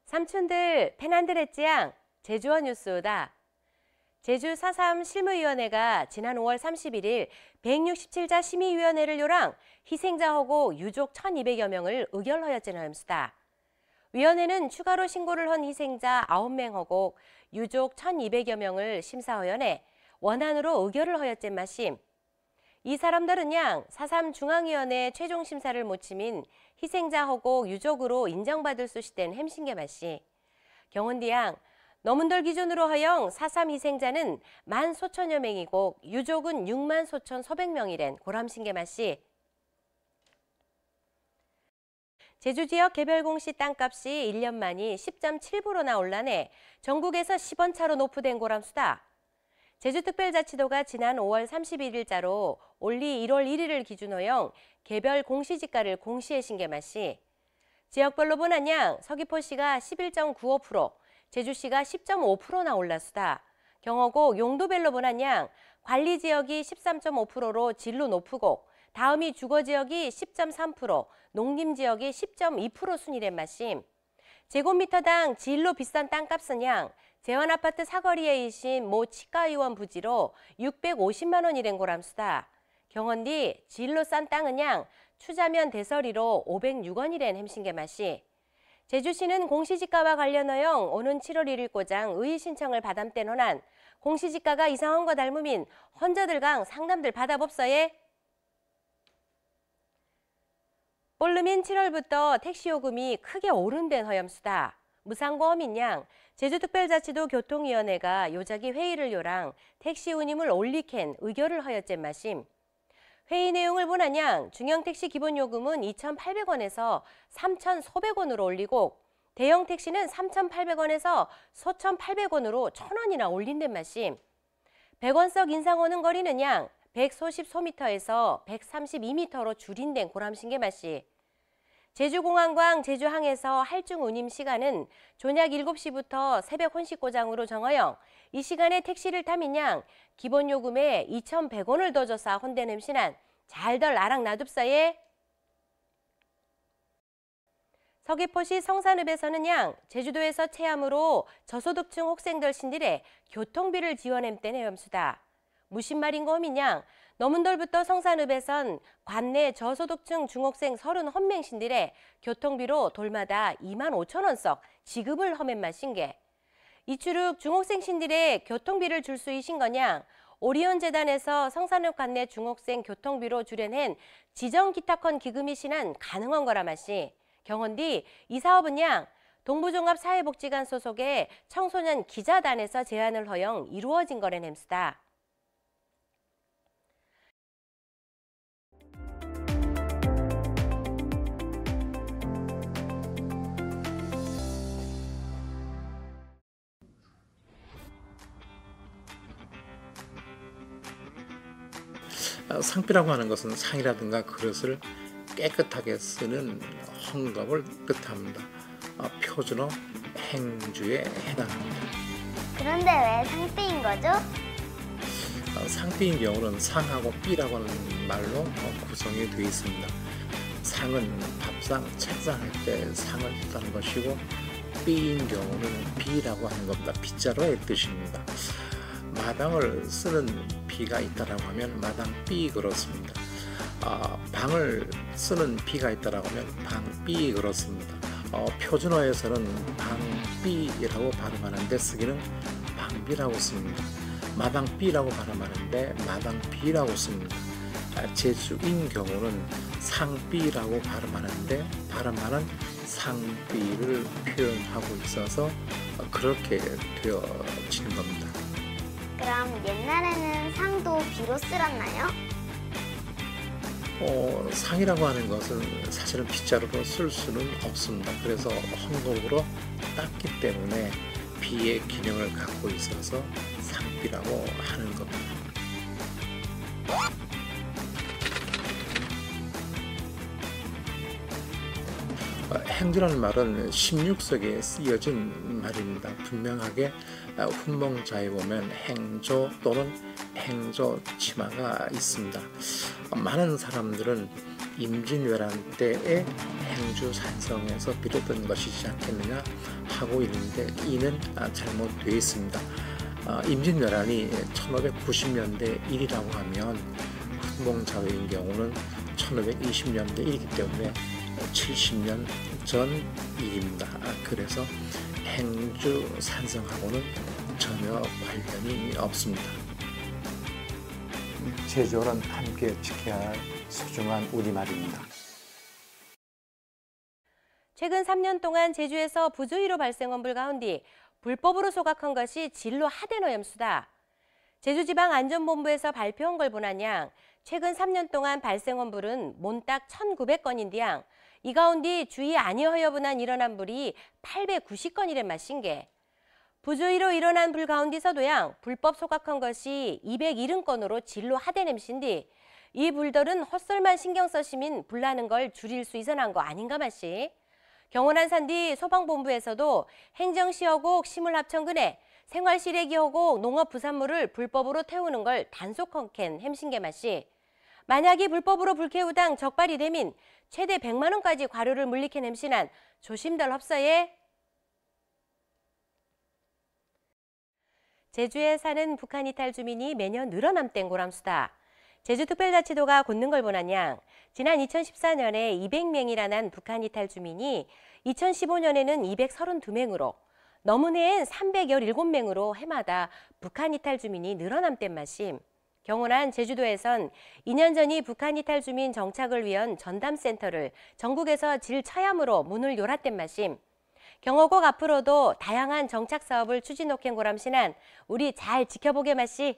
삼촌들 팬한들 했지양 제주어 뉴스다. 제주 4.3 실무위원회가 지난 5월 31일 167자 심의위원회를 요랑 희생자하고 유족 1,200여 명을 의결하였지는 함수다. 위원회는 추가로 신고를 한 희생자 9명하고 유족 1,200여 명을 심사하연해 원안으로 의결을 하였젠 마심. 이 사람들은 양 4.3 중앙위원회 최종 심사를 못 치민 희생자하고 유족으로 인정받을 수시된 햄신게 마시. 경원디양 너문돌 기준으로 하영 4.3 희생자는 14,000여 명이고 유족은 64,400명이랜 고람신게 마시. 제주 지역 개별 공시 땅값이 1년 만이 10.7%나 올라내 전국에서 10원 차로 노프된 고람수다. 제주특별자치도가 지난 5월 31일자로 올리 1월 1일을 기준호영 개별 공시지가를 공시해 신게 마시. 지역별로 보나냥 서귀포시가 11.95%, 제주시가 10.5%나 올랐수다. 경어고 용도별로 보나냥 관리지역이 13.5%로 진로 높으고 다음이 주거지역이 10.3%, 농림지역이 10.2% 순위랜 마심. 제곱미터당 진로 비싼 땅값은 양 재환아파트 사거리에 이신 모 치과의원 부지로 650만 원이랜 고람수다. 경원디 진로 싼 땅은 양 추자면 대서리로 506원이랜 햄신게 마시. 제주시는 공시지가와 관련하여 오는 7월 1일 고장 의의 신청을 받암땐 호난 공시지가가 이상한 거 닮으민 헌저들강 상담들 받아봅서예. 볼르민 7월부터 택시요금이 크게 오른된 허염수다. 무상고험인 양 제주특별자치도 교통위원회가 요자기 회의를 요랑 택시 운임을 올리캔 의결을 하였젠 마심. 회의 내용을 보나냥 중형택시 기본요금은 2,800원에서 3,400원으로 올리고 대형 택시는 3,800원에서 4,800원으로 1,000원이나 올린댄 마심. 100원석 인상 오는 거리는 양 150소미터에서 132m로 줄인댄 고람신게 마시. 제주공항광 제주항에서 할증 운임 시간은 저녁 7시부터 새벽 혼식고장으로 정하여 이 시간에 택시를 타민 양 기본 요금에 2,100원을 더 줘서 혼된 햄신한 잘덜 아랑 놔둡사예. 서귀포시 성산읍에서는 양 제주도에서 체함으로 저소득층 학생들 신들의 교통비를 지원햄땐 해염수다. 무슨 말인 거민 양 너문돌부터 성산읍에선 관내 저소득층 중학생 30명 신들의 교통비로 돌마다 25,000원씩 지급을 허맨 마신게. 이추룩 중학생 신들의 교통비를 줄 수 이신 거냥 오리온 재단에서 성산읍 관내 중학생 교통비로 주련한 지정기타컨 기금이 신한 가능한 거라 마시. 경헌디 이 사업은 양 동부종합사회복지관 소속의 청소년 기자단에서 제안을 허용 이루어진 거란 햄수다. 상비라고 하는 것은 상이라든가 그릇을 깨끗하게 쓰는 헝겊을 뜻합니다. 표준어 행주에 해당합니다. 그런데 왜 상비인 거죠? 상비인 경우는 상하고 삐라고 하는 말로 구성이 되어 있습니다. 상은 밥상, 책상할 때 상을 뜻하는 것이고 삐인 경우는 비라고 하는 겁니다. 빗자루의 뜻입니다. 마당을 쓰는 비가 있다라고 하면 마당비 그렇습니다. 방을 쓰는 비가 있다라고 하면 방비 그렇습니다. 표준어에서는 방비라고 발음하는데 쓰기는 방비라고 씁니다. 마당비라고 발음하는데 마당비라고 씁니다. 제주인 경우는 상비라고 발음하는데 발음하는 상비를 표현하고 있어서 그렇게 되어지는 겁니다. 그럼 옛날에는 상도 비로 쓸었나요? 상이라고 하는 것은 사실은 빗자루로 쓸 수는 없습니다. 그래서 헝겊으로 땄기 때문에 비의 기능을 갖고 있어서 상비라고 하는 겁니다. 행주라는 말은 16석에 쓰여진 말입니다. 분명하게 훈몽자에 보면 행조 또는 행조 치마가 있습니다. 많은 사람들은 임진왜란 때의 행주 산성에서 비롯된 것이지 않겠느냐 하고 있는데 이는 잘못되어 있습니다. 임진왜란이 1590년대 일이라고 하면 흥봉자회인 경우는 1520년대 일이기 때문에 70년 전 일입니다. 그래서 행주 산성하고는 전혀 관련이 없습니다. 제주어는 함께 지켜야 할 소중한 우리말입니다. 최근 3년 동안 제주에서 부주의로 발생한 불 가운데 불법으로 소각한 것이 진로 하대노염수다. 제주지방안전본부에서 발표한 걸 보나냥 최근 3년 동안 발생한 불은 몬딱 1,900건인데양 이 가운데 주의 아니허여분한 일어난 불이 890건이란 맛인게. 부주의로 일어난 불 가운데서도양 불법 소각한 것이 270건으로 진로 하대냄신디 이 불들은 헛설만 신경 써시민 불나는 걸 줄일 수 있어난 거 아닌가 맛이. 경원안 산디 소방본부에서도 행정시허곡 시물합천근에 생활시래기허곡 농업부산물을 불법으로 태우는 걸 단속헌캔 햄신게 맛이. 만약에 불법으로 불태우당 적발이 되민 최대 100만 원까지 과료를 물리캔 햄신한 조심들 헙서예. 제주에 사는 북한 이탈 주민이 매년 늘어남땐 고람수다. 제주특별자치도가 곧는 걸 보나냥 지난 2014년에 200명이라는 북한 이탈 주민이 2015년에는 232명으로 넘은 해엔 317명으로 해마다 북한 이탈 주민이 늘어남땐 마심. 경원안 제주도에선 2년 전이 북한 이탈 주민 정착을 위한 전담센터를 전국에서 질처얌으로 문을 열었댄 마심. 경호국 앞으로도 다양한 정착 사업을 추진하캔 고람신한 우리 잘 지켜보게 마시.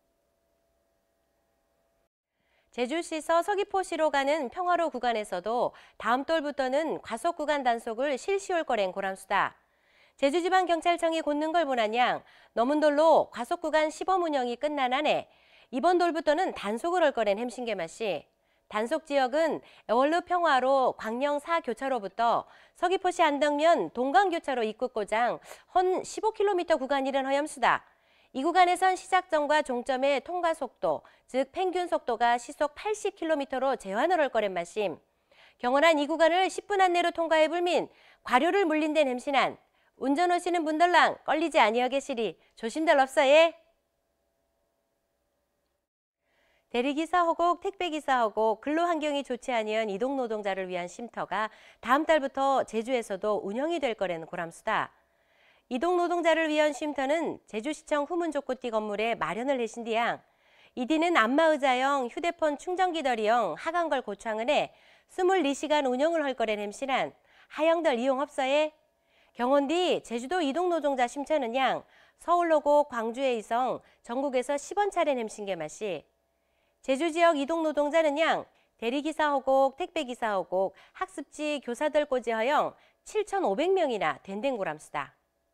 제주시서 서귀포시로 가는 평화로 구간에서도 다음 달부터는 과속 구간 단속을 실시할 거랜 고람수다. 제주지방경찰청이 곧는 걸 보나냥 넘은 돌로 과속 구간 시범 운영이 끝난 한에 이번 돌부터는 단속을 할 거랜 햄신게 맛이. 단속 지역은 애월루 평화로 광령 4교차로부터 서귀포시 안덕면 동강교차로 입구고장 헌 15km 구간이란 허염수다. 이 구간에선 시작점과 종점의 통과 속도, 즉 평균 속도가 시속 80km로 제한을 할 거란 말씀. 경원안 이 구간을 10분 안내로 통과해 불민 과료를 물린데 냄새난 운전하시는 분들랑 걸리지 아니어 계시리 조심들 없어예. 대리기사허곡, 택배기사허곡, 근로환경이 좋지 아니한 이동노동자를 위한 쉼터가 다음 달부터 제주에서도 운영이 될 거라는 고람수다. 이동노동자를 위한 쉼터는 제주시청 후문족구띠 건물에 마련을 해신디양 이디는 안마의자형 휴대폰 충전기더리형 하강걸 고창을 해 24시간 운영을 할 거란 햄신한 하영들 이용 없어에. 경원디 제주도 이동노동자 쉼터는 양 서울로고 광주에 이성 전국에서 10원 차례 햄신게 맛이. 제주 지역 이동노동자는 양 대리기사허곡, 택배기사허곡, 학습지, 교사들 꼬지 허영 7,500명이나 된댕 고람수다.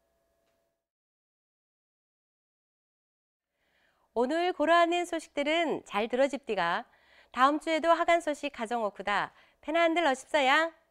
오늘 고라하는 소식들은 잘 들어집디가 다음 주에도 하간 소식 가정오쿠다. 페나한들 어십서양.